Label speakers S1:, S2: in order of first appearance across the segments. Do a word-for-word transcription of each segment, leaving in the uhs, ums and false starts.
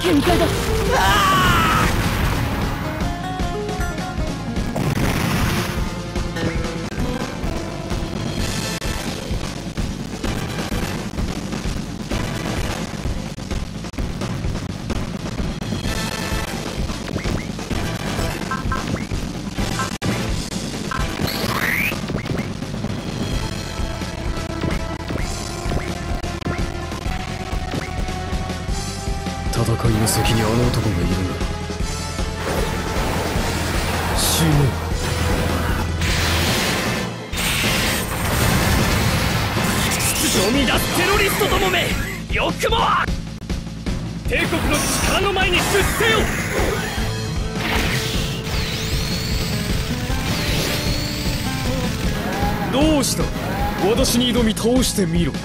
S1: 限界だ。
S2: 戦いの先にあの男がいるんだ。死ね。
S3: 秩序を乱すテロリストどもめ、よくも帝国の力の前に屈せよ。
S2: どうした？私に挑み倒してみろ。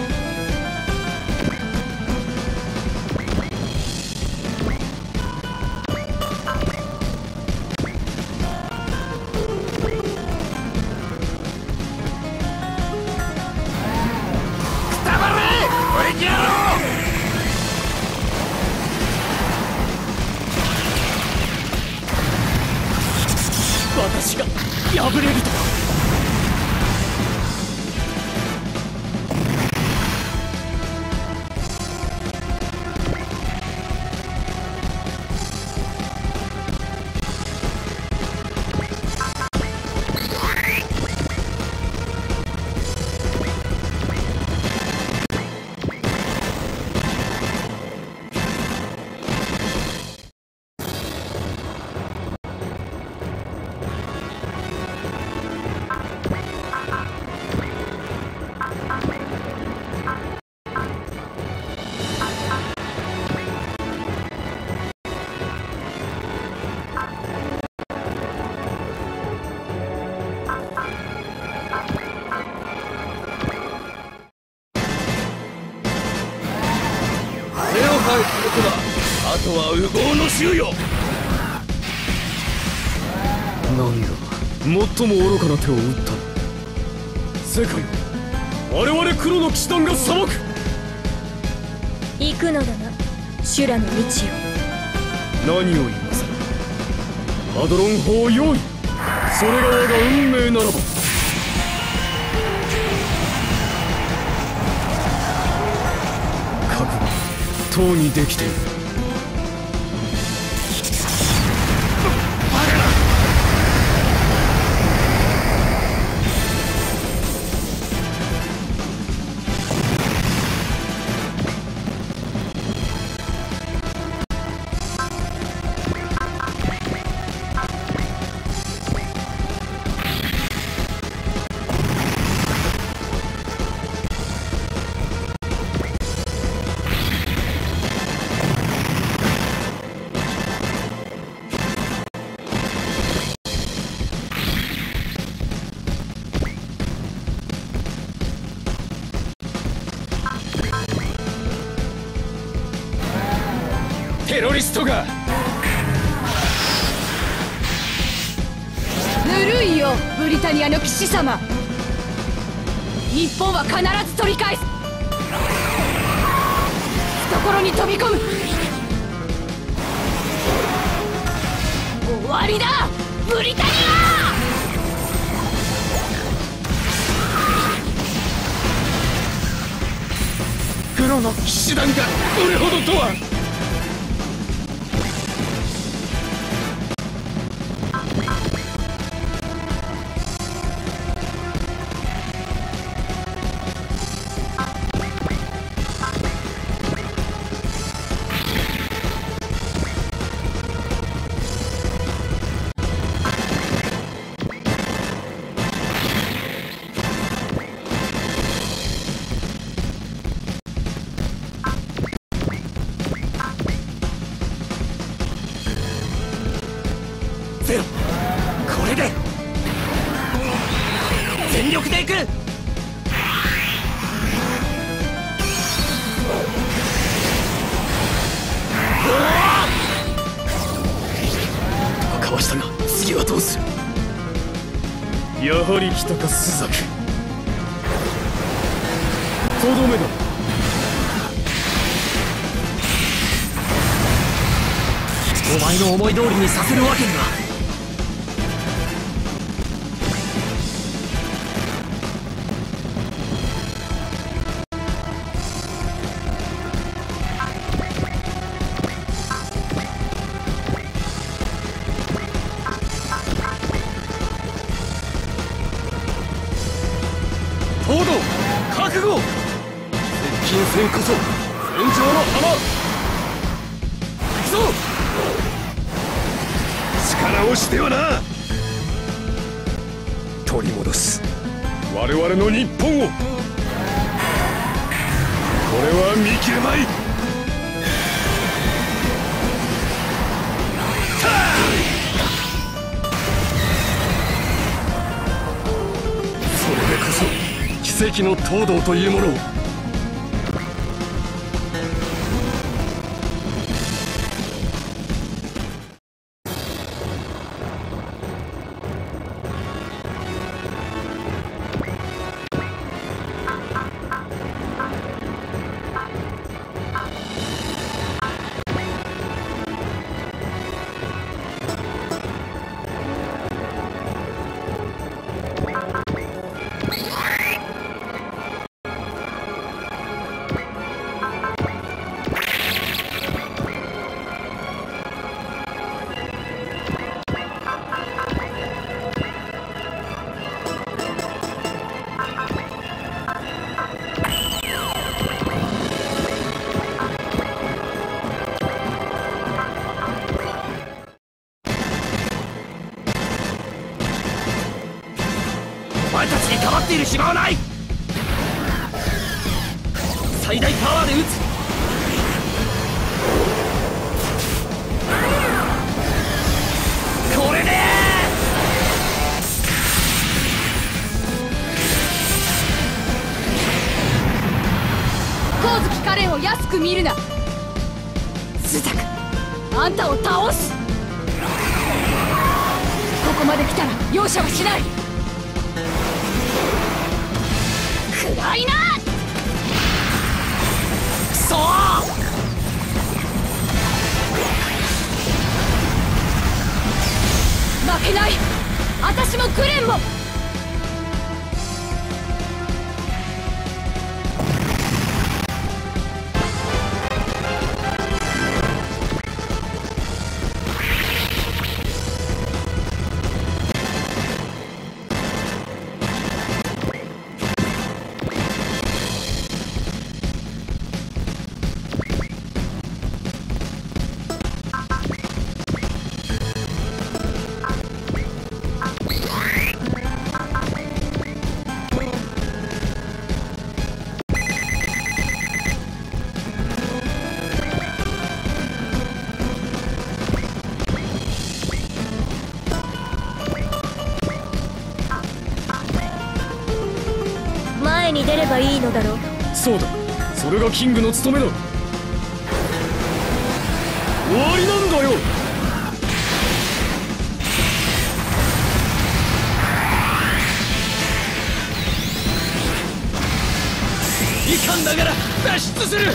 S3: 私が敗れるとは。あとは烏合の衆よ。
S2: 何が最も愚かな手を打ったの？世界を我々黒の騎士団が裁く。
S1: 行くのだな、修羅の道よ。
S2: 何を言わせる。ハドロン砲用意。それが我が運命ならば。覚悟とうにできている。テロリストが。
S1: ぬるいよ、ブリタニアの騎士様。日本は必ず取り返す。懐に飛び込む。終わりだ、ブリタニア。
S2: 黒の騎士団がどれほどとは。
S3: ゼロ、これで全力でいく。
S2: かわしたが次はどうする。やはり来たかスザク。とどめだ。
S3: お前の思い通りにさせるわけには。
S2: 東堂覚悟。接近戦こそ戦場の浜。行くぞ。力をしてはな。取り戻す我々の日本を。これは見切れまい。それでこそ奇跡の東堂というものを。お前たちにかばっている暇はない。最大パワーで撃つ。これで
S1: 光月カレンを安く見るな。スザク、あんたを倒す。ここまで来たら容赦はしない。暗いな。くそー。負けない。私もグレンも。
S4: 前に出ればいいのだろう。
S2: そうだ、それがキングの務めだ。終わりなんだよ。
S3: 遺憾ながら脱出する。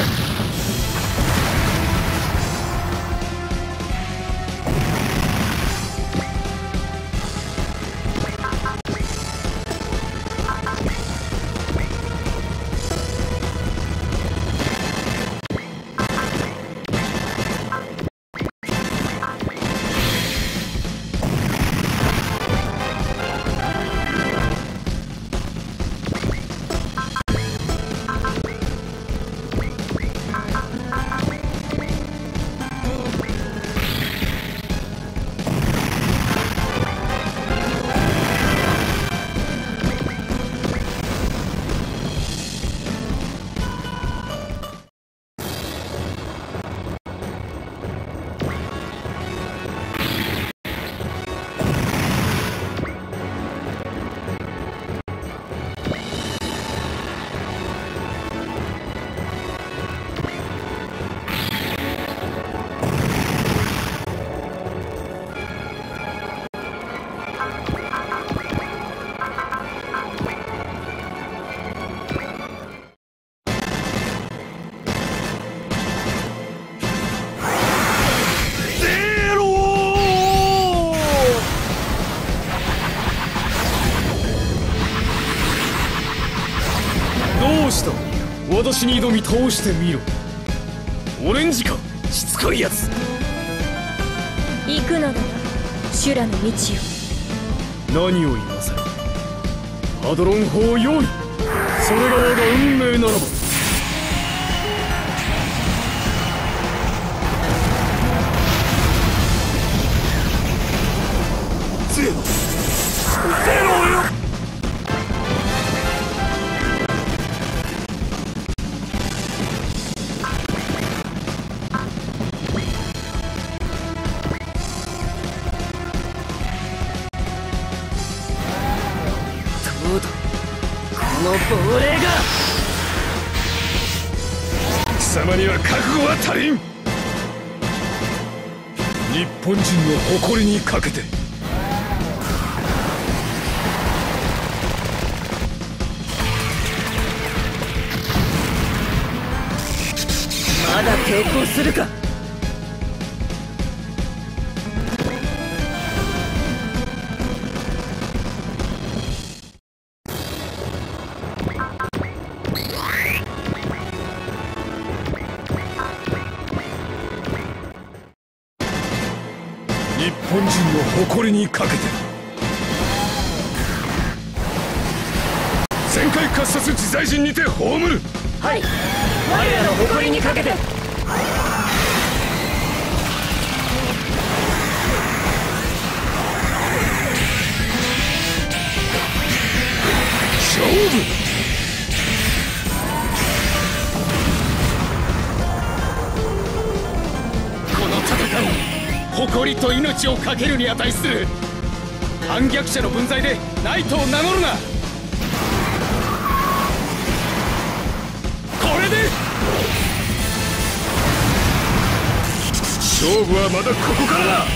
S2: した私に挑み倒してみろ。オレンジかしつこいやつ。
S4: 行くのだな修羅の道よ。
S2: 何を言わせる。ハドロン砲用意。それが我が運命ならば。ゼロゼロよ。
S3: どうだこの亡霊が。
S2: 貴様には覚悟は足りん。日本人の誇りにかけて。
S3: まだ抵抗するか。
S2: 日本人の誇りにかけて。全開喝殺自在人にて葬る。
S3: はい、我らの誇りにかけて。
S2: 勝負。
S3: この戦い誇りと命を懸けるに値する。反逆者の分際でナイトを名乗るな。これで
S2: 勝負はまだここからだ。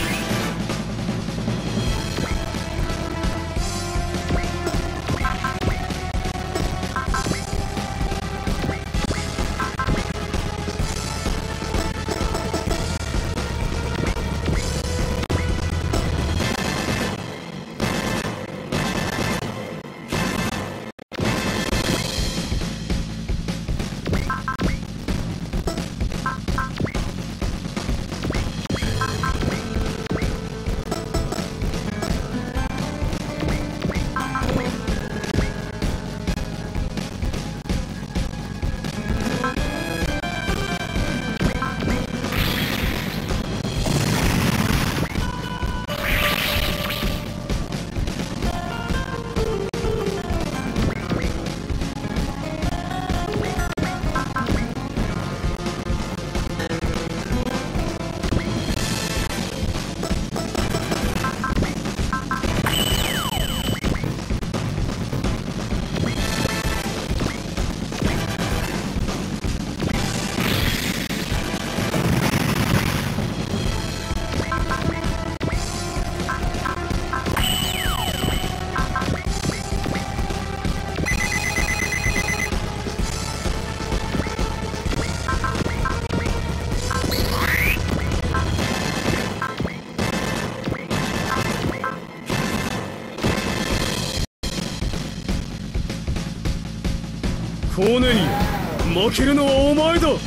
S2: コーネリア、負けるのはお前だ。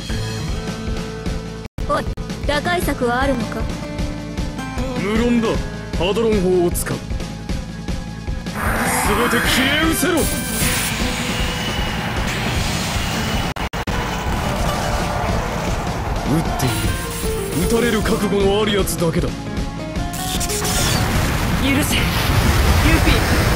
S4: おい、打開策はあるのか。
S2: 無論だ。ハドロン砲を使う。全て消え失せろ。撃っている。撃たれる覚悟のあるやつだけだ。
S3: 許せユフィ。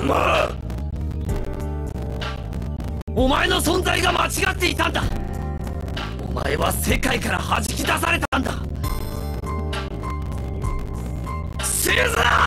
S3: まお前の存在が間違っていたんだ。お前は世界から弾き出されたんだ。シズナー